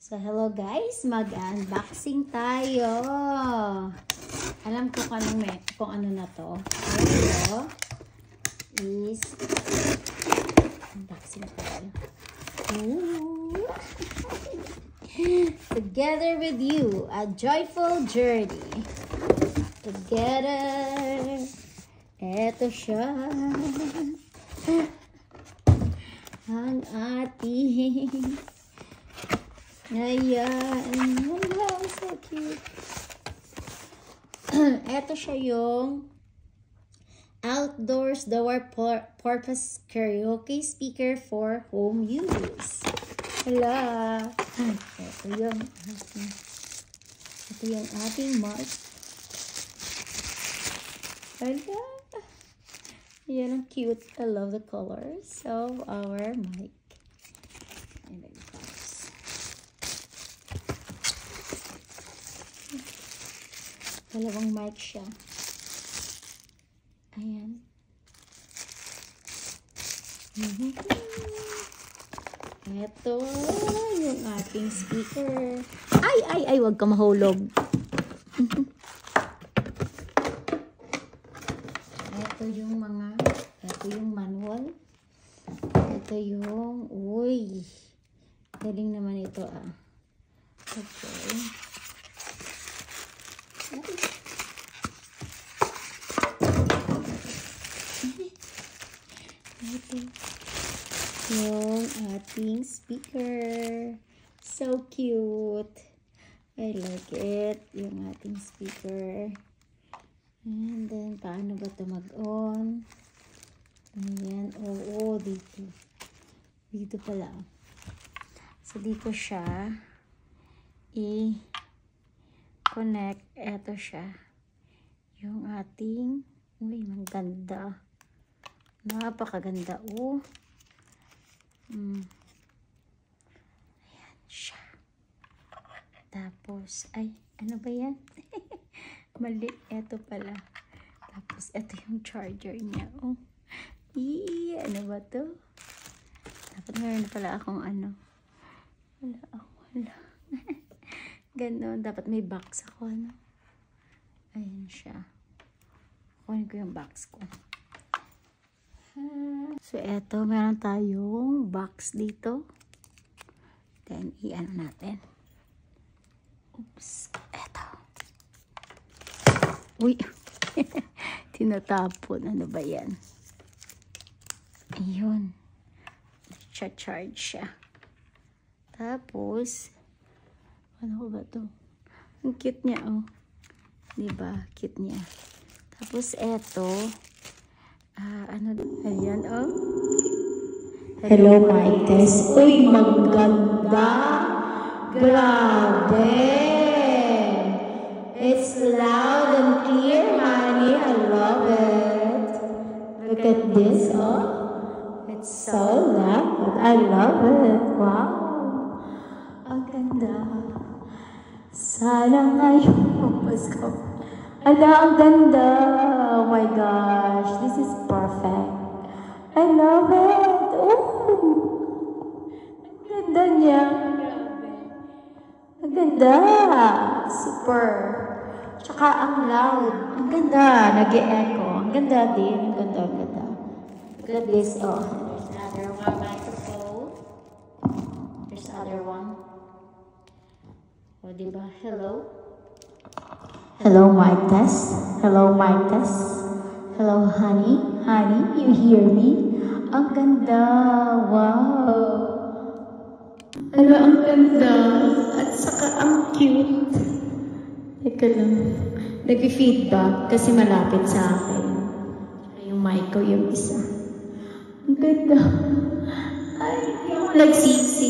So, hello guys, mag-unboxing tayo. Alam ko kung ano na to. Pero, is unboxing tayo. Ooh. Together with you, a joyful journey. Together, eto siya. Ang ating ayan. Hello, so cute. Ito siya yung outdoors dual purpose karaoke speaker for home use. Hello. Ito yung ating mic. Hello. Yan ang cute. I love the colors of our mic. And then comes. Dalawang mic siya. Ayan. Ito yung ating speaker. Ay, wag ka mahulog. Ito yung manual. Ito yung, uy, galing naman ito ah. Okay. Ito yung ating speaker. So cute. I like it. Yung ating speaker. And then, paano ba ito mag-on? Ayan. Oo, dito. Dito pala. So, dito siya i-connect. Ito siya. Yung ating, uy, ang ganda. Napakaganda. Oh. Ayan siya. Tapos, ay, ano ba yan? Mali, eto pala. Tapos, eto yung charger niya. Oh. Ano ba to? Dapat meron pala akong ano. Wala. Ganon. Dapat may box ako, ano. Ayan siya. Kunin ko yung box ko. So, eto. Meron tayong box dito. Then, i-ano natin. Oops. Eto. Uy, tinatapon. Ano ba yan? Ayun. Charge siya. Tapos, ano ba to? Ang cute niya, oh. Diba? Cute niya. Tapos, eto. Ayan, oh. Hello, my test. Uy, maganda. Grabe. It's loud and clear, honey. I love it. Look at this, oh. It's so loud. I love it. Wow. Ang ganda. Sana ngayon Pasko. Ang ganda. Oh my gosh. This is perfect. I love it. Oh. Ang ganda niya. Ang ganda. Super. Tsaka ang loud. Ang ganda. Nag-e-echo. Ang ganda din. Ang ganda. Look at this. Oh. There's another one microphone. There's another one. O, diba? Hello? Hello, mic test. Hello, mic test. Hello, honey. Honey, you hear me? Ang ganda. Wow. Ano, ang ganda. At saka ang cute. Teka lang. Nag-feedback kasi malapit sa akin. Yung mic ko yung isa. Ang ganda. Ay, hindi ako nagsisi.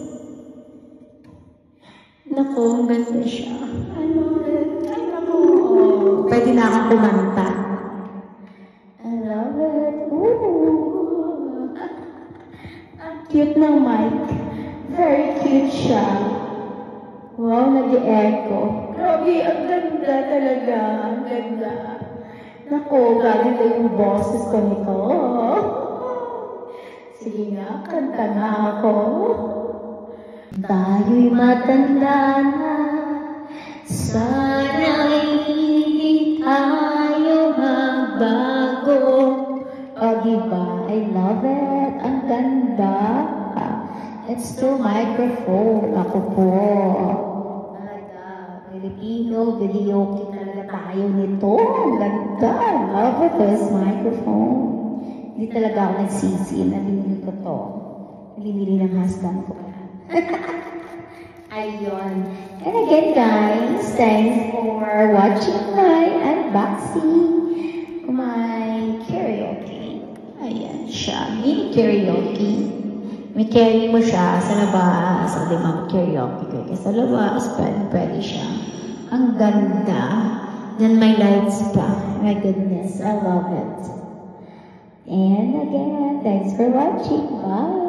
Naku, ang ganda siya. I love it. Ay, naku. Pwede na akong kumanta. I love it. Ooh. Ang cute ng mic. Very cute siya. Wow, nag-e-echo. Grabe, ang ganda talaga. Ang ganda. Naku, gaganda yung boses ko nito. Sige nga, kanta na ako. tayo'y matanda na, sana'y hindi tayo magbago. O diba? I love it. Ang ganda. It's the microphone. Ako po. Talaga. Filipino video. Talaga tayo nito. Ang ganda. I love it. This microphone. Hindi talaga ako nagsisi. Nabili ko to. Binili ng husband ko. Ayun. And again guys, thanks for watching my unboxing. My karaoke. Ayan siya. Mini karaoke. May carry mo siya sa labas. O di mag-karaoke kayo sa labas. Pwede siya. Ang ganda. Then may lights pa. My goodness. I love it. And again, thanks for watching. Bye.